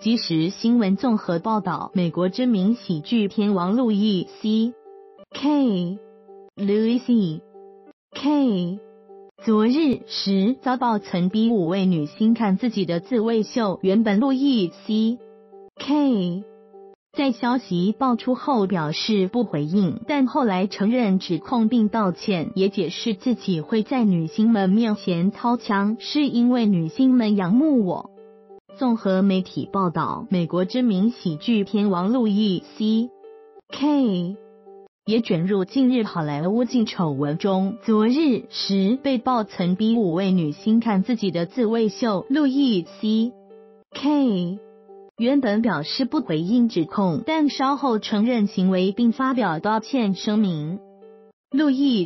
即时新闻综合报道，美国知名喜剧天王路易 C.K. Louis C.K. 昨日时遭曝曾逼5位女星看自己的自慰秀。原本路易 C.K. 在消息爆出后表示不回应，但后来承认指控并道歉，也解释自己会在女星们面前掏枪，是因为女星们仰慕我。综合媒体报道，美国知名喜剧天王路易 C.K. 也卷入近日好莱坞性丑闻中。昨日时被曝曾逼5位女星看自己的自慰秀。路易 C.K. 原本表示不回应指控，但稍后承认行为并发表道歉声明。路易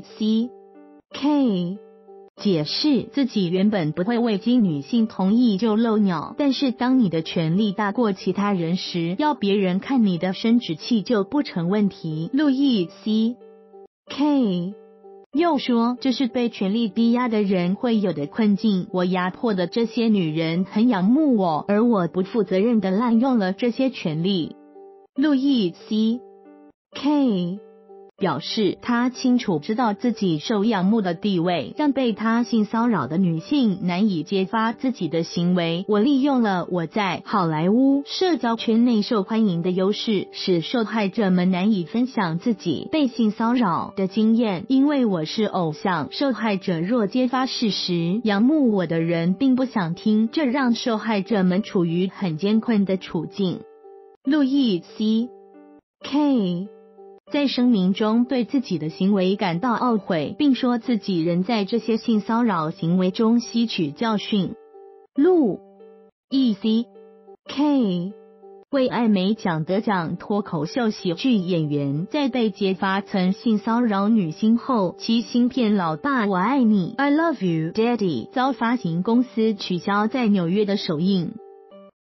C.K. 解释自己原本不会未经女性同意就露鸟，但是当你的权力大过其他人时，要别人看你的生殖器就不成问题。路易 C.K. 又说，这是被权力逼压的人会有的困境，我压迫的这些女人很仰慕我，而我不负责任地滥用了这些权利。路易 C.K. 表示，他清楚知道自己受仰慕的地位让被他性骚扰的女性难以揭发自己的行为。我利用了我在好莱坞社交圈内受欢迎的优势，使受害者们难以分享自己被性骚扰的经验。因为我是偶像，受害者若揭发事实，仰慕我的人并不想听，这让受害者们处于很艰困的处境。路易 C.K. 在声明中对自己的行为感到懊悔，并说自己仍在这些性骚扰行为中吸取教训。路易 C.K. 为艾美奖得奖脱口秀喜剧演员，在被揭发曾性骚扰女星后，其新片《老爸我爱你》 I Love You Daddy 遭发行公司取消在纽约的首映。